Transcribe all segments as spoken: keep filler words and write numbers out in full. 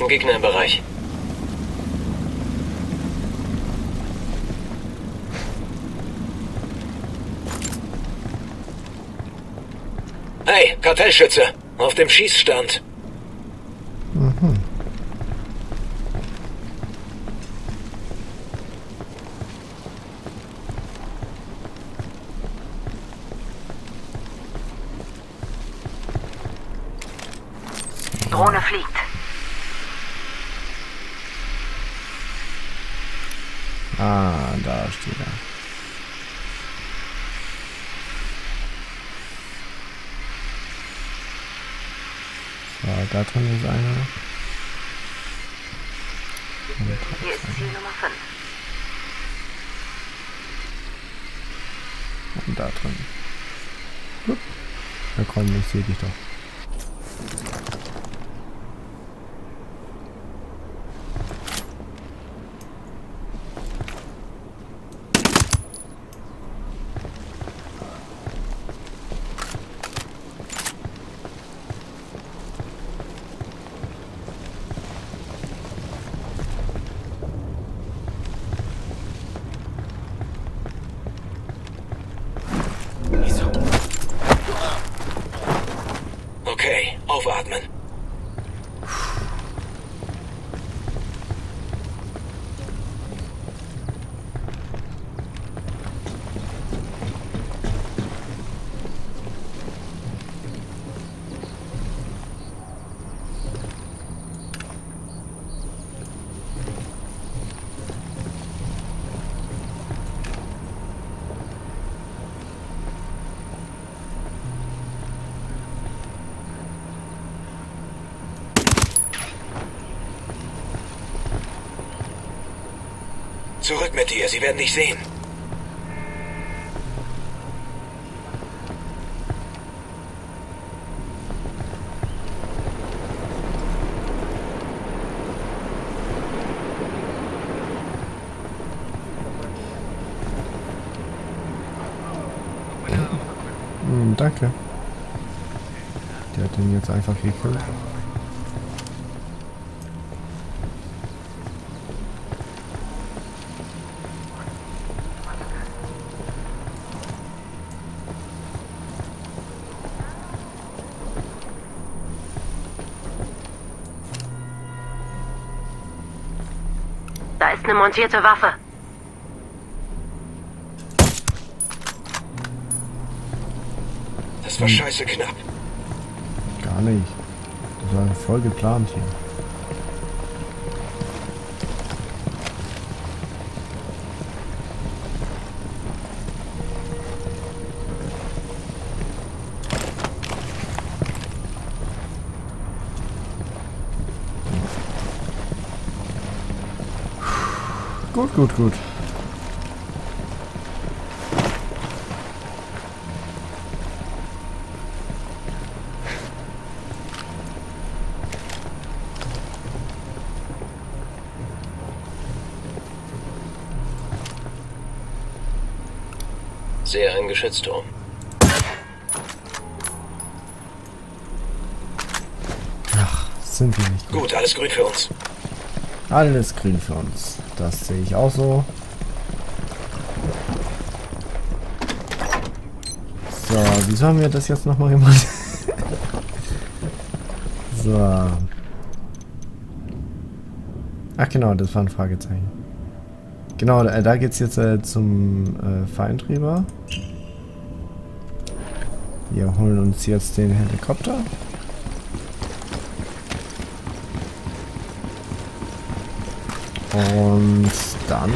ein Gegner im Bereich. Hey, Kartellschütze! Auf dem Schießstand! Mhm. Drohne fliegt. Ah, da steht er. So, da drin ist einer. Hier ist Ziel Nummer fünf. Und da drin. Gut. Na komm, ich sehe dich doch. Okay, aufatmen. Zurück mit dir, sie werden dich sehen. Hm, danke. Der hat den jetzt einfach gekillt. Da ist eine montierte Waffe. Das war scheiße knapp. Gar nicht. Das war voll geplant hier. Gut, gut, gut. Sehe einen Geschützturm. Ach, sind wir nicht gut. Gut, alles grün für uns. Alles grün für uns. Das sehe ich auch so. So, wieso haben wir das jetzt nochmal gemacht? So. Ach genau, das war ein Fragezeichen. Genau, da, da geht's jetzt äh, zum äh, Feind rüber. Wir holen uns jetzt den Helikopter. Und dann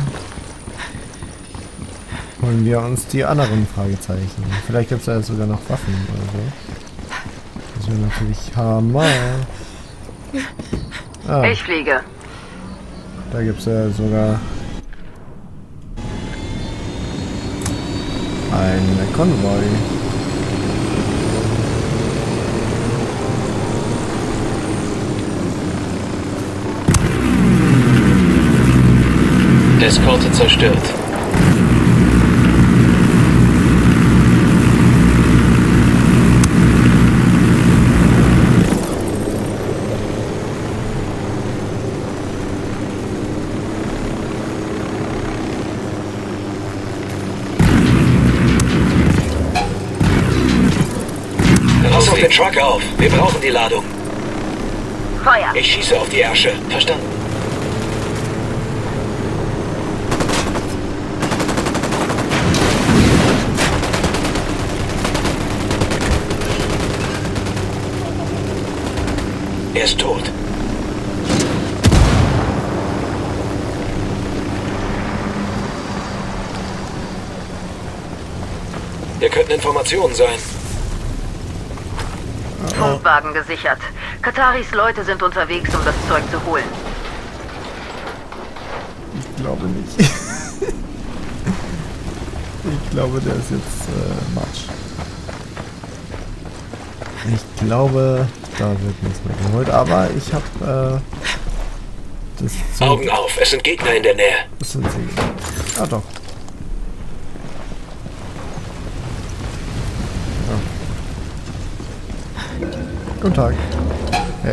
holen wir uns die anderen Fragezeichen. Vielleicht gibt es da sogar noch Waffen oder so. Das wäre natürlich Hammer. Ah, Ich fliege. da gibt es ja sogar einen Konvoi. Eskorte zerstört. den Truck auf. Wir brauchen die Ladung. Feuer. Ich schieße auf die Ärsche. Verstanden. Er ist tot. Hier könnten Informationen sein. Funkwagen gesichert. Kataris Leute sind unterwegs, um das Zeug zu holen. Ich glaube nicht. Ich glaube, der ist jetzt äh, Matsch. Ich glaube, da wird nichts mehr geholt, aber ich habe äh, das Zeug. Augen auf, es sind Gegner in der Nähe. Das sind sie. Ah doch. Guten Tag. Hey.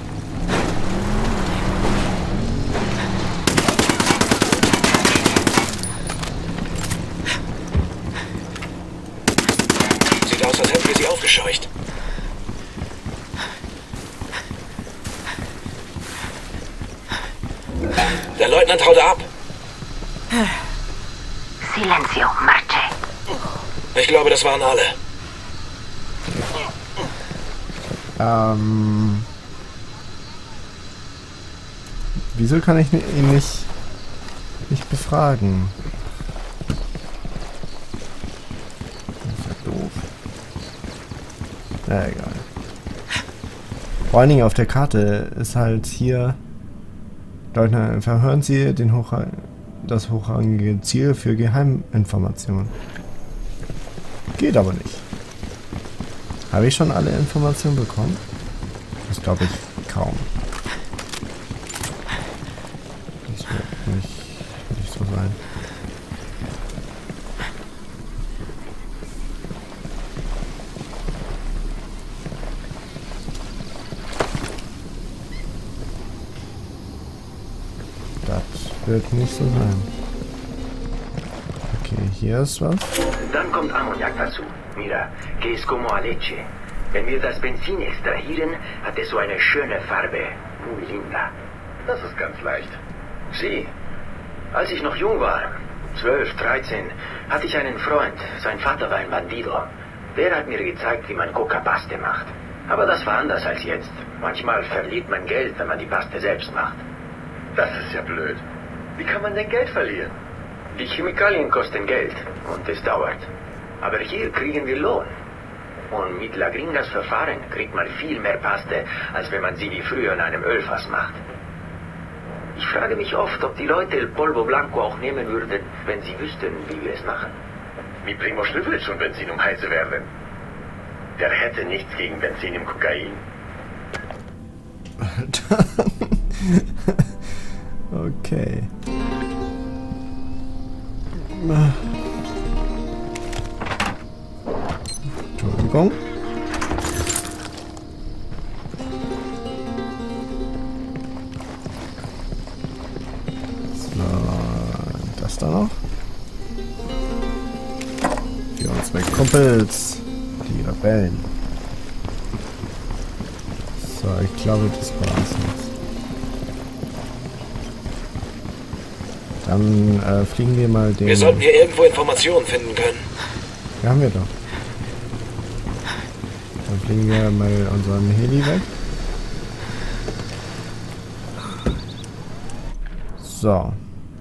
Sieht aus, als hätten wir sie aufgescheucht. Der Leutnant haut ab. Silencio, marche. Ich glaube, das waren alle. Ähm. Wieso kann ich ihn nicht, nicht befragen? Das ist ja doof. Na egal. Vor allen Dingen auf der Karte ist halt hier. Leutnant, verhören Sie den Hochrang, das hochrangige Ziel für Geheiminformationen. Geht aber nicht. Habe ich schon alle Informationen bekommen? Das glaube ich kaum. Das wird nicht, nicht so sein. Das wird nicht so sein. Okay, hier ist was. Dann kommt Ammoniak dazu. Mira, que es como a leche. Wenn wir das Benzin extrahieren, hat es so eine schöne Farbe. Muy linda. Das ist ganz leicht. Sie, als ich noch jung war, zwölf, dreizehn, hatte ich einen Freund. Sein Vater war ein Bandido. Der hat mir gezeigt, wie man Coca-Paste macht. Aber das war anders als jetzt. Manchmal verliert man Geld, wenn man die Paste selbst macht. Das ist ja blöd. Wie kann man denn Geld verlieren? Die Chemikalien kosten Geld und es dauert. Aber hier kriegen wir Lohn. Und mit La Gringas Verfahren kriegt man viel mehr Paste, als wenn man sie wie früher in einem Ölfass macht. Ich frage mich oft, ob die Leute El Polvo Blanco auch nehmen würden, wenn sie wüssten, wie wir es machen. Wie Primo Schlüffel und Benzin um heiße werden. Der hätte nichts gegen Benzin im Kokain. Okay. Entschuldigung. So, das da noch. Für unsere Kumpels, die Rebellen. So, ich glaube, das war's jetzt. Dann äh, fliegen wir mal den... Wir sollten hier irgendwo Informationen finden können. Ja, haben wir doch. Dann fliegen wir mal unseren Heli weg. So.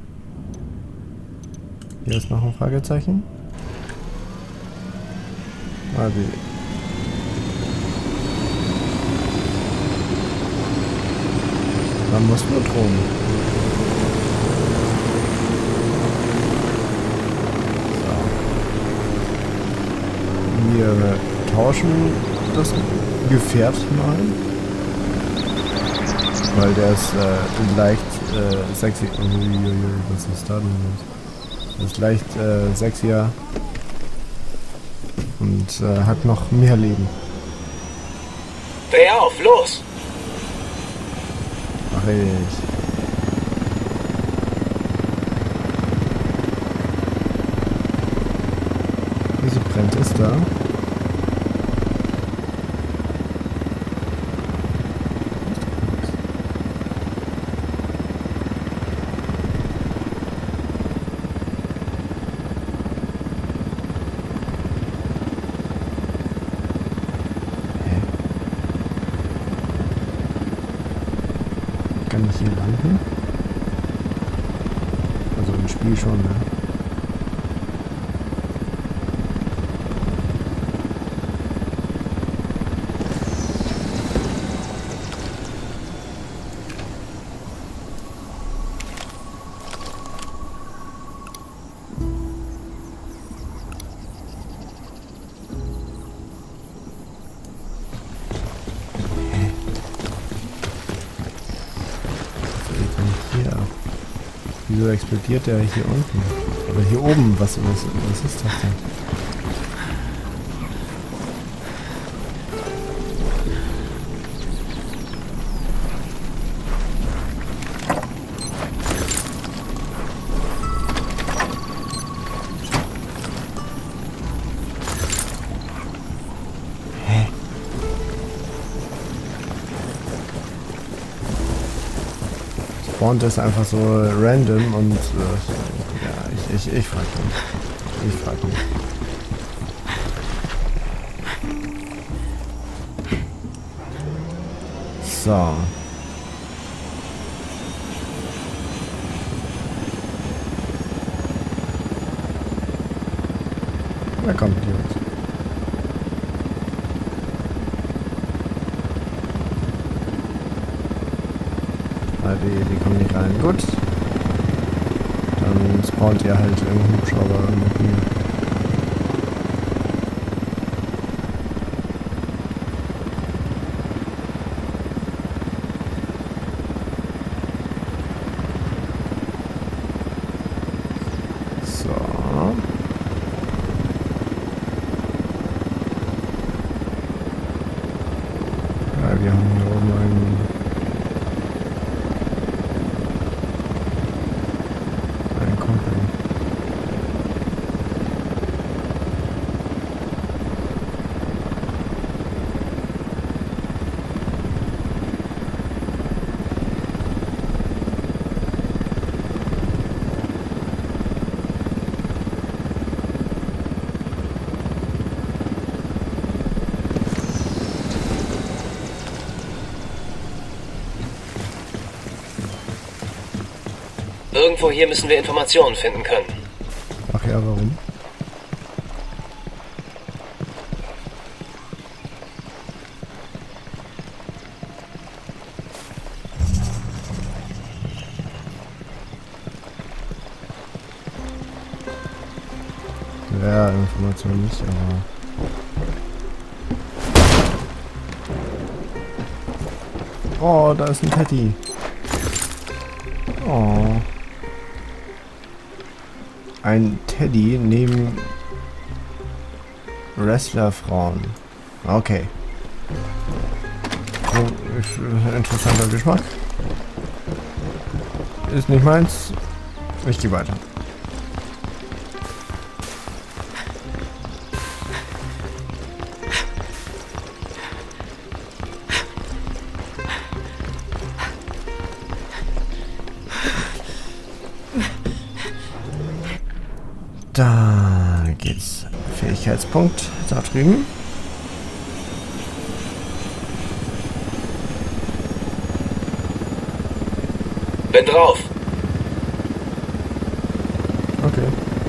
Hier ist noch ein Fragezeichen. Ah, die... Man muss nur drohen. Wir tauschen das Gefährt mal, weil der ist äh, leicht äh, sexy. Uiuiui, was ist da denn los? Der ist leicht äh, sexier und äh, hat noch mehr Leben. Dreh auf, los! Mach ich. Wieso brennt es da? Spiel schon, ne? Wieso explodiert der hier unten? Oder hier oben? Was, was, was ist das denn? Hä? Spawnt ist einfach so random und äh, ja, ich, ich, ich frag mich. Ich frag mich. So. Na komm, Jungs. Die, die kommen nicht rein. Gut. Dann spawnt ihr halt im Hubschrauber mit mir. So. Ja, wir haben hier oben einen Irgendwo hier müssen wir Informationen finden können. Ach ja, warum? Ja, Information nicht, aber... Oh, da ist ein Teddy. Oh. Ein Teddy neben Wrestlerfrauen. Okay. So, interessanter Geschmack. Ist nicht meins. Ich gehe weiter. Da geht's. Fähigkeitspunkt da drüben. Bin drauf. Okay.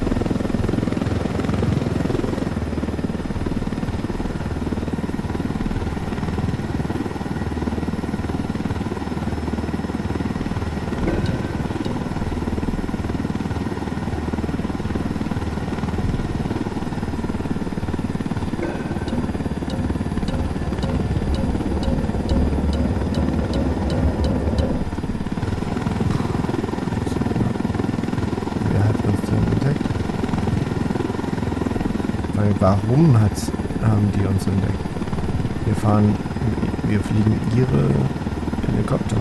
Warum hat, haben die uns entdeckt? Wir fahren, wir fliegen ihre Helikopter.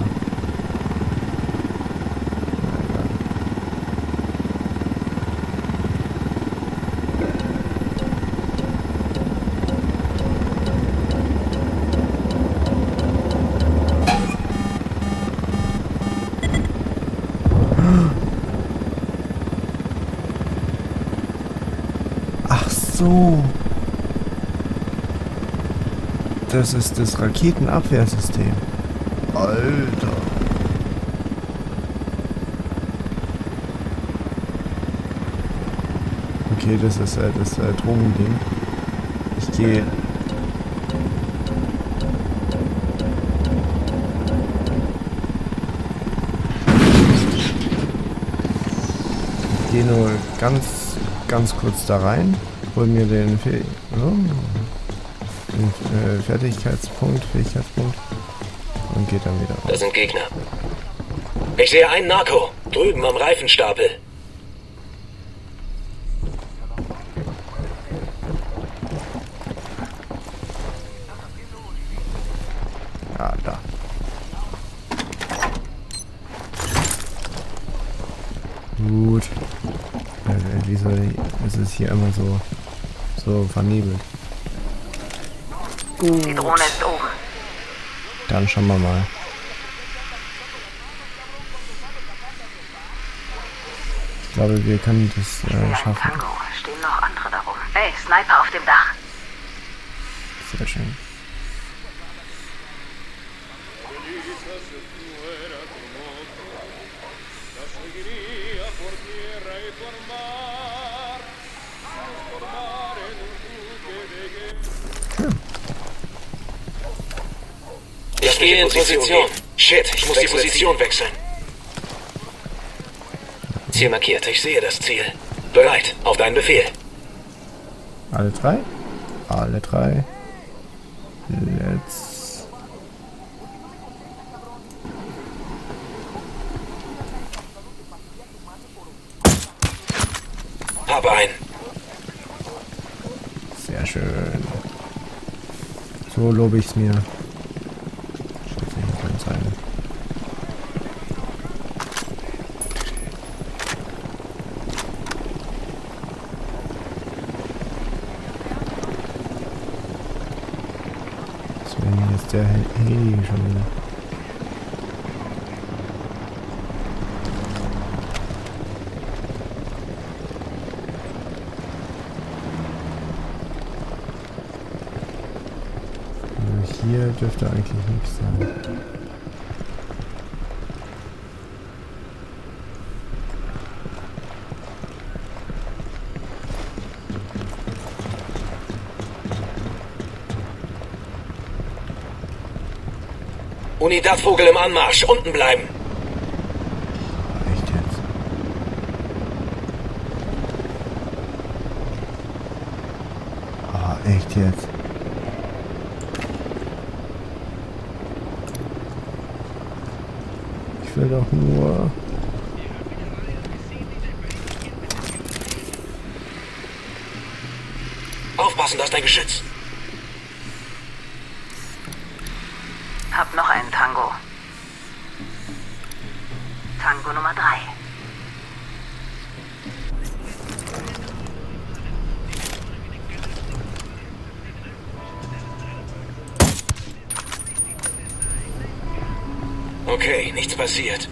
Ach so. Das ist das Raketenabwehrsystem. Alter. Okay, das ist äh, das äh, Drogending. Ich gehe... Ich gehe nur ganz, ganz kurz da rein, hol mir den, Fäh oh, den äh, Fertigkeitspunkt, Fähigkeitspunkt und geht dann wieder raus. Das sind Gegner. Ich sehe einen Narco, drüben am Reifenstapel. Ah, da. Gut. Äh, wieso ist es hier immer so, so vernebelt? Die Drohne ist oben. Dann schauen wir mal. Ich glaube, wir können das äh, schaffen. Tango. Stehen noch andere darum. Hey, Sniper auf dem Dach. Sehr schön. Ich gehe in Position. Shit, ich muss die Position wechseln. Ziel markiert, ich sehe das Ziel. Bereit, auf deinen Befehl. Alle drei? Alle drei. Let's... Habe einen. Sehr schön. So lobe ich's mir. Der Heli schon wieder. Also hier dürfte eigentlich nichts sein. Unidad Vogel im Anmarsch. Unten bleiben. Echt jetzt? Ah, echt jetzt? Ich will doch nur... Aufpassen, das ist dein Geschütz. Hab noch einen Tango. Tango Nummer drei. Okay, nichts passiert.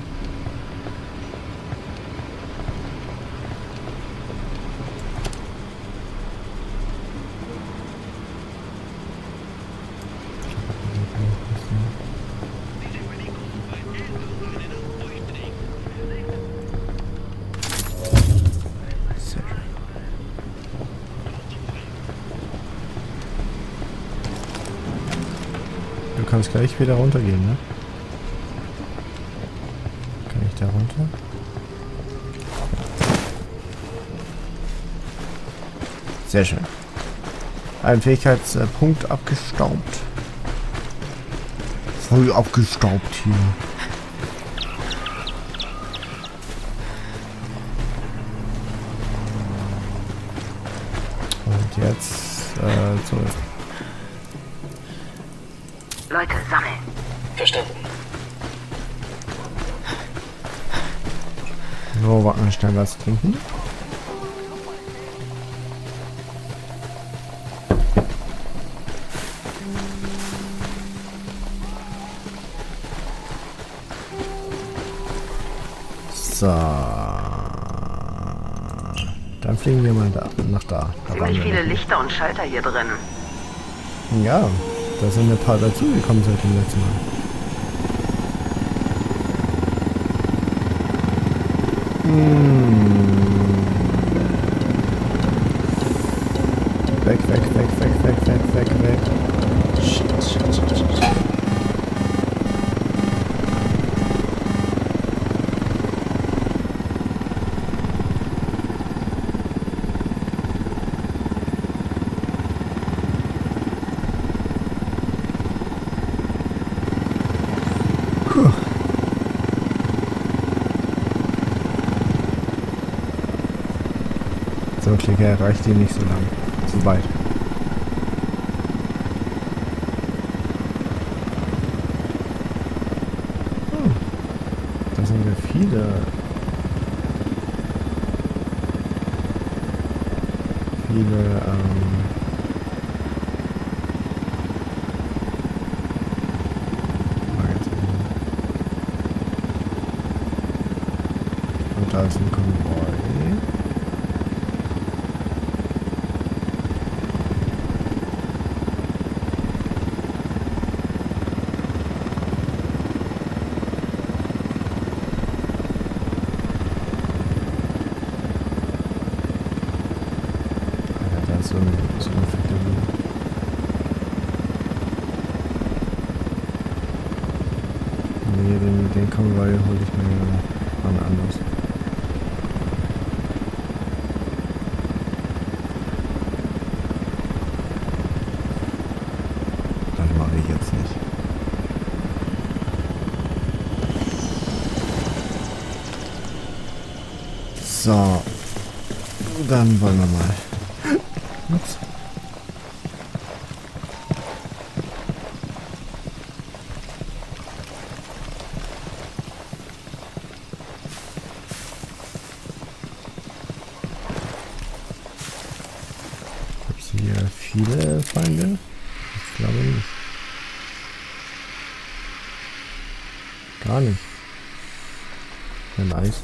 Du kannst gleich wieder runtergehen, ne? Kann ich da runter? Sehr schön. Ein Fähigkeitspunkt abgestaubt. Voll abgestaubt hier. Und jetzt äh, zurück. Leute, sammeln. Verstanden. So, warten wir schnell was trinken. So. Dann fliegen wir mal da, nach da. da Ziemlich viele Lichter und Schalter hier drin. Ja, da sind ein paar dazugekommen seit dem letzten Mal. Hm. weg, weg, weg, weg, weg, weg, weg, weg. Shit, shit, shit, shit. So, Klicker reicht die nicht so lang. Zu weit. Hm. Da sind ja viele. Viele, ähm. Magazine. Und da ist ein Konvoi. So, so eine fette Welle. Nee, den, den Konvoi hole ich mir an anders. Das mache ich jetzt nicht. So. Dann wollen wir mal. Ups. Gibt's hier viele Feinde? Ich glaube nicht. Gar nicht. Ja, nice.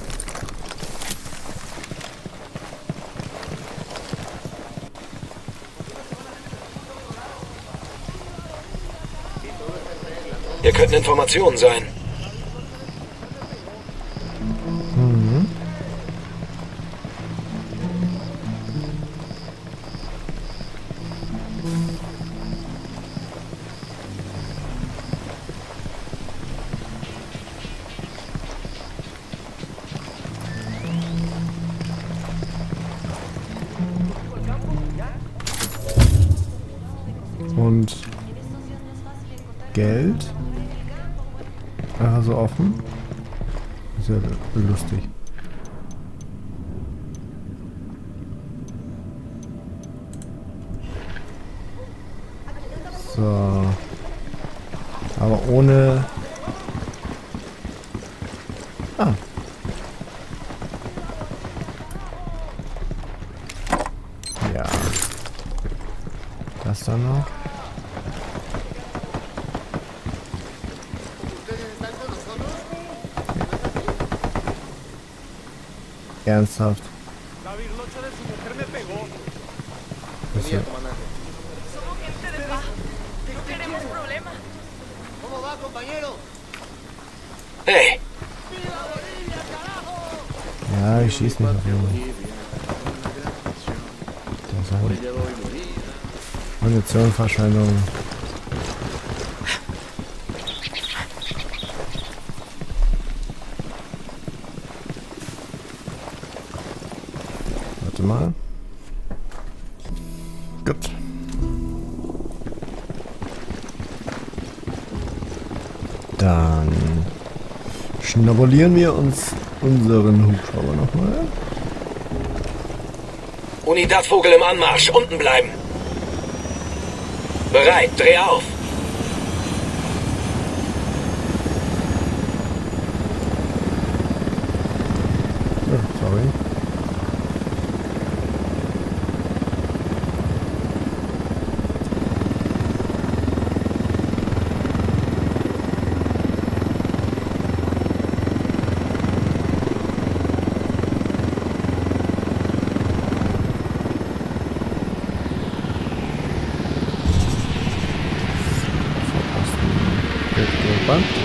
Hier könnten Informationen sein. Mhm. Und Geld? Aha, so offen. Ist ja lustig. So. Aber ohne... Ah. Ja. Das dann noch. Ernsthaft. Das hier. Hey, Ja, ich schieß nicht auf ihn. Das ist halt Munitionverschwendung. Warte mal. Gut. Dann schnabulieren wir uns unseren Hubschrauber nochmal. Unidad-Vogel im Anmarsch. Unten bleiben. Bereit, dreh auf. Oh, sorry. Gespannt.